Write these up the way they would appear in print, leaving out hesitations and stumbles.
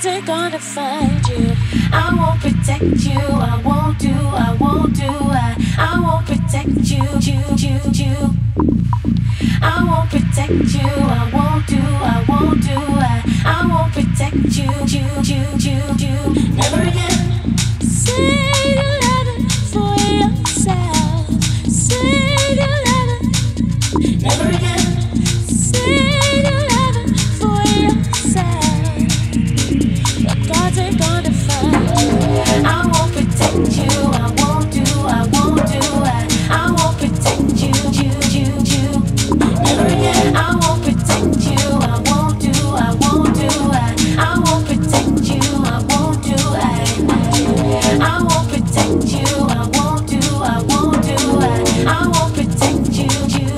gods are gonna find you. I won't protect you. I won't do. I won't do. I won't protect you. I won't protect you. I won't do. I won't do. I won't protect you. Never again. Say you love it for yourself. Say you love it. Never again. Say you love it for yourself. The gods are gonna find you. I won't protect you. I won't do. I won't do. I won't protect you. Never again. I won't protect you. I won't do. I won't do. I won't protect you. I won't do. I won't protect you. I won't do. I won't do. I won't protect you.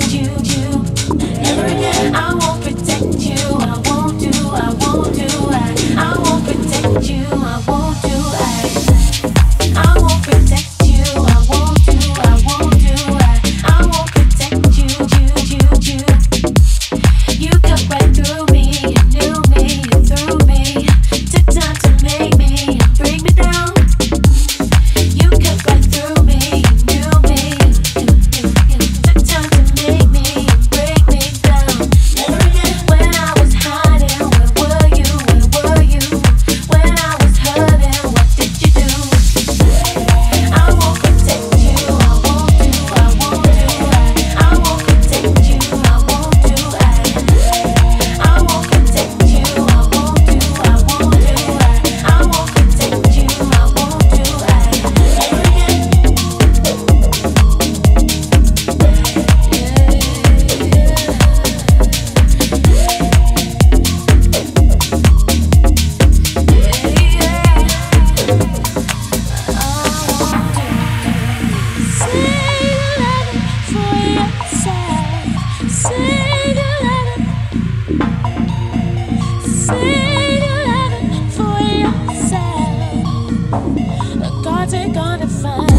Never again. I won't protect you. I won't do. I won't do. I won't protect you. I won't do. I won't protect you. I won't do. I won't do. I won't protect you. You cut right through me. You knew me. You threw me. Took time to make me and bring me down. You cut right through me. You knew me. Took time to make me and break me down. Never again. When I was hiding, where were you? Where were you? When I was hurting, what did you do? I won't protect you. I won't do. I won't do. I won't protect you. I won't do. I won't protect you. I won't do. I won't do. I won't protect you. I won't do. Never again. Gonna find